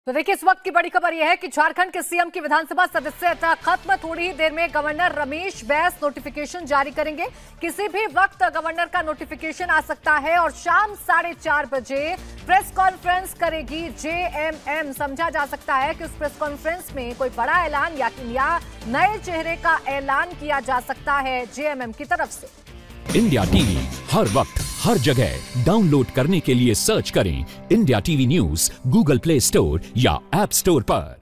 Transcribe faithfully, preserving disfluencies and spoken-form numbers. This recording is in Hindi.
तो देखिए, इस वक्त की बड़ी खबर यह है कि झारखंड के सीएम की विधानसभा सदस्यता खत्म। थोड़ी ही देर में गवर्नर रमेश बैस नोटिफिकेशन जारी करेंगे। किसी भी वक्त गवर्नर का नोटिफिकेशन आ सकता है और शाम साढ़े चार बजे प्रेस कॉन्फ्रेंस करेगी जेएमएम। समझा जा सकता है कि उस प्रेस कॉन्फ्रेंस में कोई बड़ा ऐलान या, या नए चेहरे का ऐलान किया जा सकता है जेएमएम की तरफ से। इंडिया टीवी हर वक्त हर जगह डाउनलोड करने के लिए सर्च करें India TV news Google Play Store या ऐप स्टोर पर।